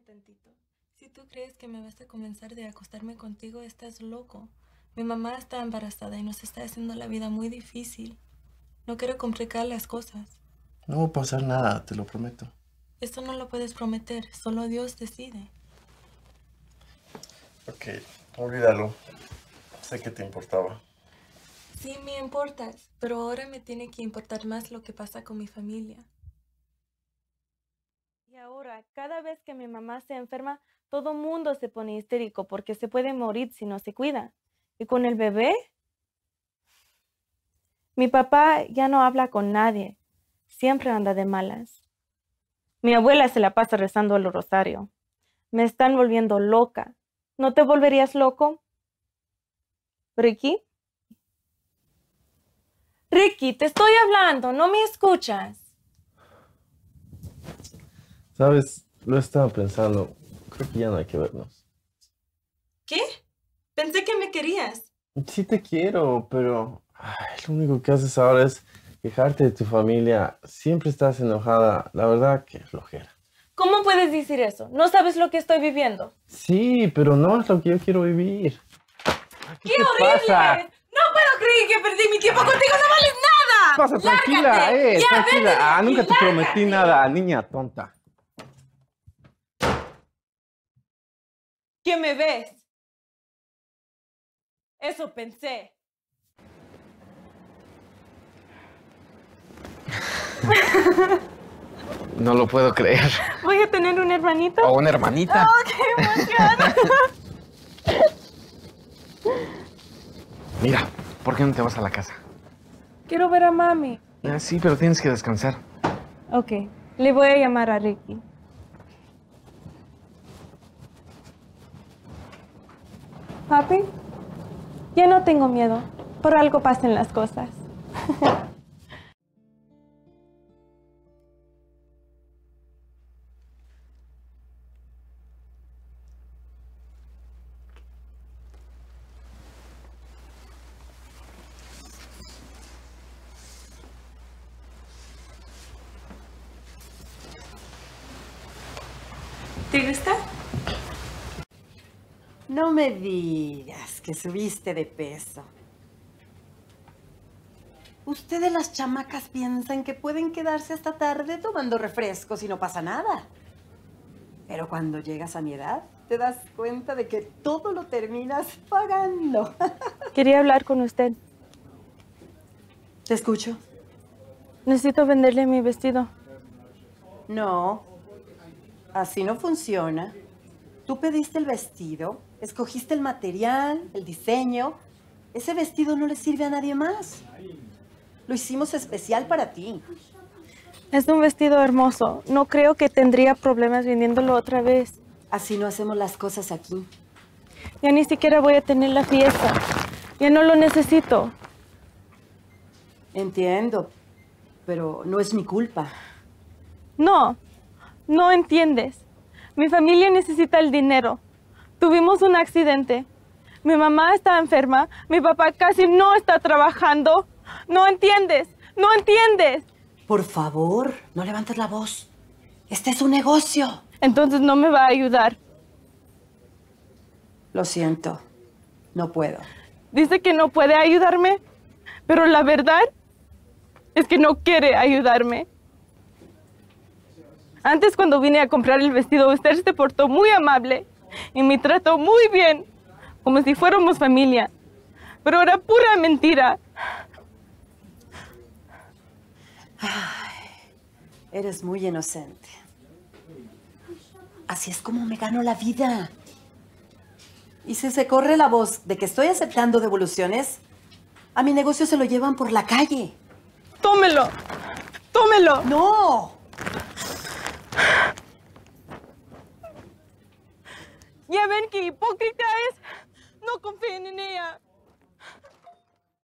tantito. Si tú crees que me vas a convencer de acostarme contigo, estás loco. Mi mamá está embarazada y nos está haciendo la vida muy difícil. No quiero complicar las cosas. No va a pasar nada, te lo prometo. Esto no lo puedes prometer, solo Dios decide. Ok, olvídalo. Sé que te importaba. Sí, me importas, pero ahora me tiene que importar más lo que pasa con mi familia. Y ahora, cada vez que mi mamá se enferma, todo mundo se pone histérico porque se puede morir si no se cuida. ¿Y con el bebé? Mi papá ya no habla con nadie. Siempre anda de malas. Mi abuela se la pasa rezando el rosario. Me están volviendo loca. ¿No te volverías loco? ¿Ricky? Ricky, te estoy hablando, ¿no me escuchas? Sabes, lo he estado pensando. Creo que ya no hay que vernos. ¿Qué? Pensé que me querías. Sí te quiero, pero lo único que haces ahora es quejarte de tu familia. Siempre estás enojada. La verdad que flojera. ¿Cómo puedes decir eso? ¿No sabes lo que estoy viviendo? Sí, pero no es lo que yo quiero vivir. ¿Qué horrible pasa? eres! ¡No puedo creer que perdí mi tiempo contigo! ¡No vales nada! Pasa, tranquila, ¡Lárgate! ¡Ya, vete de tranquila. aquí, Nunca te prometí lárgate! nada, niña tonta. ¿Qué me ves? Eso pensé. No lo puedo creer. ¿Voy a tener un hermanito? ¿O una hermanita? ¡Oh, qué emoción! Mira, ¿por qué no te vas a la casa? Quiero ver a mami. Sí, pero tienes que descansar. Ok, le voy a llamar a Ricky. Papi, ya no tengo miedo. Por algo pasan las cosas. ¿Te gusta? No me digas que subiste de peso. Ustedes las chamacas piensan que pueden quedarse hasta tarde tomando refrescos y no pasa nada. Pero cuando llegas a mi edad, te das cuenta de que todo lo terminas pagando. Quería hablar con usted. Te escucho. Necesito venderle mi vestido. No, así no funciona. Tú pediste el vestido, escogiste el material, el diseño. Ese vestido no le sirve a nadie más. Lo hicimos especial para ti. Es un vestido hermoso. No creo que tendría problemas vendiéndolo otra vez. Así no hacemos las cosas aquí. Ya ni siquiera voy a tener la fiesta. Ya no lo necesito. Entiendo, pero no es mi culpa. No, no entiendes. Mi familia necesita el dinero. Tuvimos un accidente. Mi mamá está enferma. Mi papá casi no está trabajando. No entiendes. No entiendes. Por favor, no levantes la voz. Este es un negocio. Entonces no me va a ayudar. Lo siento, no puedo. Dice que no puede ayudarme, pero la verdad es que no quiere ayudarme. Antes, cuando vine a comprar el vestido, usted se portó muy amable y me trató muy bien, como si fuéramos familia. Pero era pura mentira. Ay, eres muy inocente. Así es como me gano la vida. Y si se corre la voz de que estoy aceptando devoluciones, a mi negocio se lo llevan por la calle. ¡Tómelo! ¡Tómelo! ¡No! ¿Ya ven qué hipócrita es?